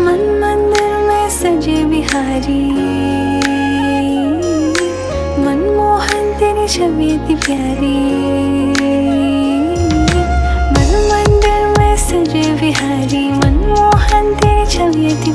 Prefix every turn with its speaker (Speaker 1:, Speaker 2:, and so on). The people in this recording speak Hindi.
Speaker 1: मन मंदिर में सजे बिहारी, मनमोहन तेरी छवि इतनी प्यारी। मन मंदिर में सजे बिहारी, मनमोहन तेरी छवि इतनी